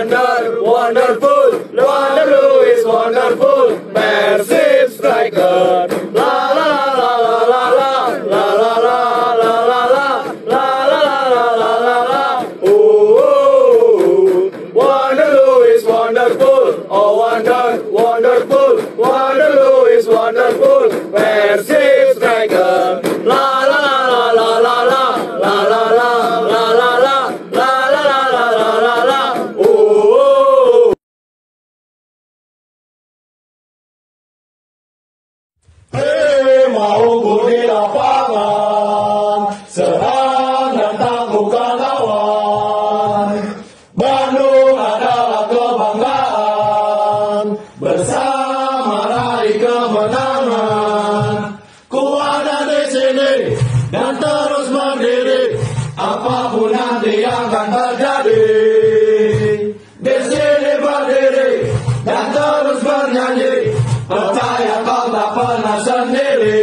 wonderful. Waterloo is wonderful. Persib striker. La la la la la la la la la la la la la la la la la. Oh, Waterloo is wonderful. Oh, wonderful. Waterloo is wonderful. Persib striker. La la la la la la la la la la la la la la la la la. Oh. Hei, mau di lapangan, serang dan taklukkan lawan. Bandung adalah kebanggaan, bersama raih kemenangan. Ku ada di sini dan terus berdiri, apapun nanti akan terjadi. Di sini berdiri dan terus bernyanyi, percaya kau tak pernah sendiri.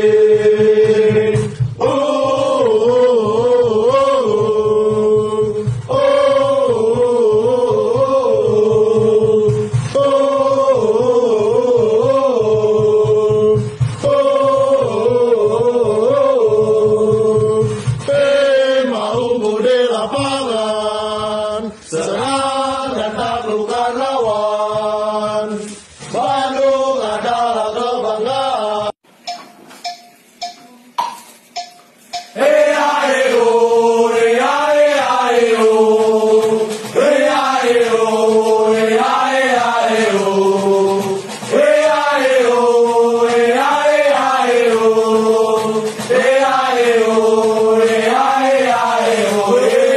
Serang dan taklukkan lawan. Bandung adalah kebanggaan. Hey hey oh, hey hey hey oh, hey hey oh, hey hey hey oh, hey hey oh, hey hey hey oh, hey hey oh, hey hey hey oh.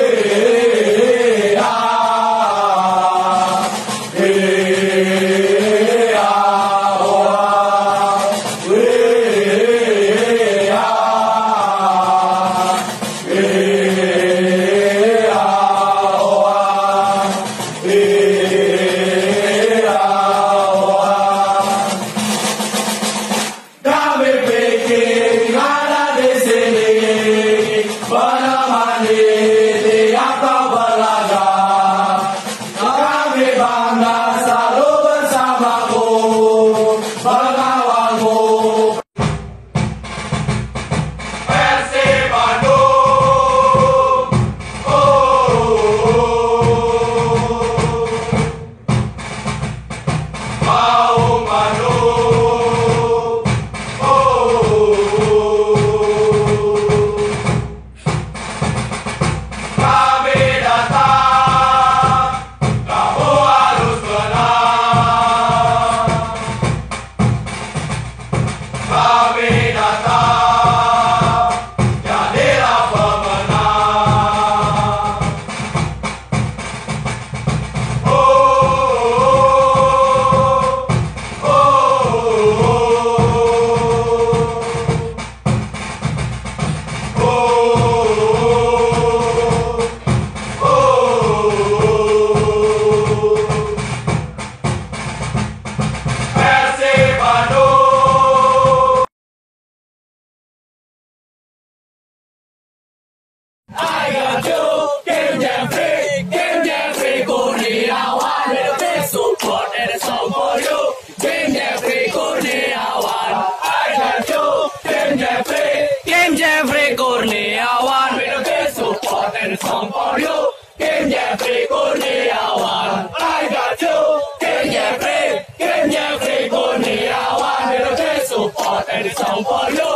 Jeffrey Kurniawan, we do this support and song for you. King Jeffrey Kurniawan, I got you. King Jeffrey Kurniawan, we do this support and song for you.